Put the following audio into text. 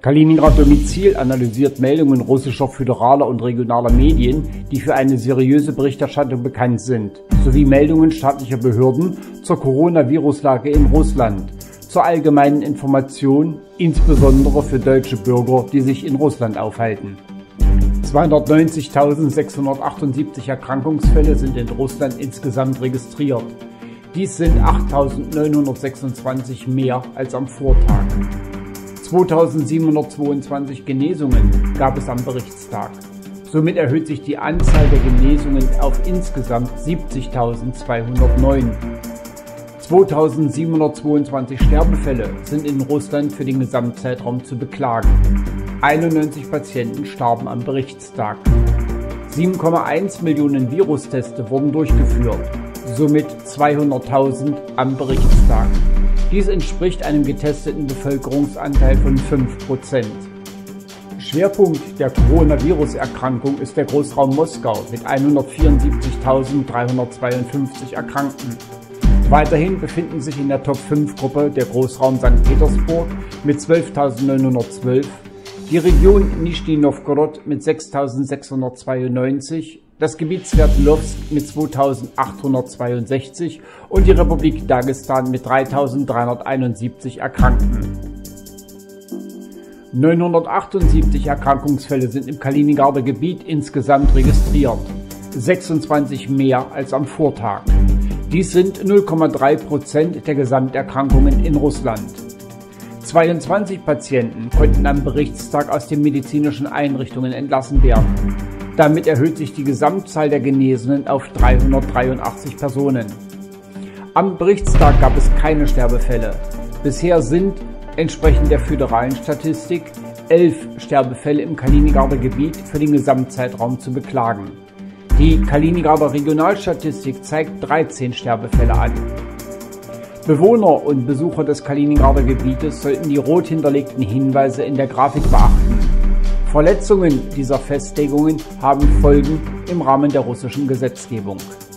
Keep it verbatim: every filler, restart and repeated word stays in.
Kaliningrad Domizil analysiert Meldungen russischer föderaler und regionaler Medien, die für eine seriöse Berichterstattung bekannt sind, sowie Meldungen staatlicher Behörden zur Coronavirus-Lage in Russland, zur allgemeinen Information, insbesondere für deutsche Bürger, die sich in Russland aufhalten. zweihundertneunzigtausendsechshundertachtundsiebzig Erkrankungsfälle sind in Russland insgesamt registriert. Dies sind achttausendneunhundertsechsundzwanzig mehr als am Vortag. zweitausendsiebenhundertzweiundzwanzig Genesungen gab es am Berichtstag. Somit erhöht sich die Anzahl der Genesungen auf insgesamt siebzigtausendzweihundertneun. zweitausendsiebenhundertzweiundzwanzig Sterbefälle sind in Russland für den Gesamtzeitraum zu beklagen. einundneunzig Patienten starben am Berichtstag. sieben Komma eins Millionen Virusteste wurden durchgeführt, somit zweihunderttausend am Berichtstag. Dies entspricht einem getesteten Bevölkerungsanteil von fünf Prozent. Schwerpunkt der Coronavirus-Erkrankung ist der Großraum Moskau mit hundertvierundsiebzigtausenddreihundertzweiundfünfzig Erkrankten. Weiterhin befinden sich in der Top fünf Gruppe der Großraum Sankt Petersburg mit zwölftausendneunhundertzwölf, die Region Nischni Nowgorod mit sechstausendsechshundertzweiundneunzig, das Gebiet Sverdlovsk mit zweitausendachthundertzweiundsechzig und die Republik Dagestan mit dreitausenddreihunderteinundsiebzig Erkrankten. neunhundertachtundsiebzig Erkrankungsfälle sind im Kaliningrader Gebiet insgesamt registriert, sechsundzwanzig mehr als am Vortag. Dies sind null Komma drei Prozent der Gesamterkrankungen in Russland. zweiundzwanzig Patienten konnten am Berichtstag aus den medizinischen Einrichtungen entlassen werden. Damit erhöht sich die Gesamtzahl der Genesenen auf dreihundertdreiundachtzig Personen. Am Berichtstag gab es keine Sterbefälle. Bisher sind, entsprechend der föderalen Statistik, elf Sterbefälle im Kaliningrader Gebiet für den Gesamtzeitraum zu beklagen. Die Kaliningrader Regionalstatistik zeigt dreizehn Sterbefälle an. Bewohner und Besucher des Kaliningrader Gebietes sollten die rot hinterlegten Hinweise in der Grafik beachten. Verletzungen dieser Festlegungen haben Folgen im Rahmen der russischen Gesetzgebung.